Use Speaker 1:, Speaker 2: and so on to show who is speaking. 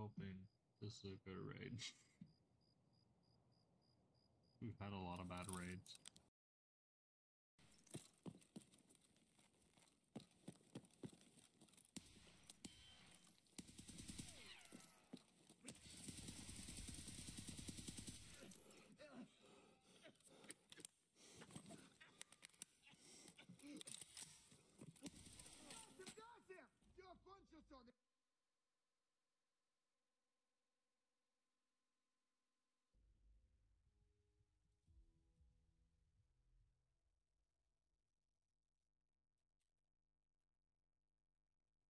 Speaker 1: hoping this is a good raid. We've had a lot of bad raids.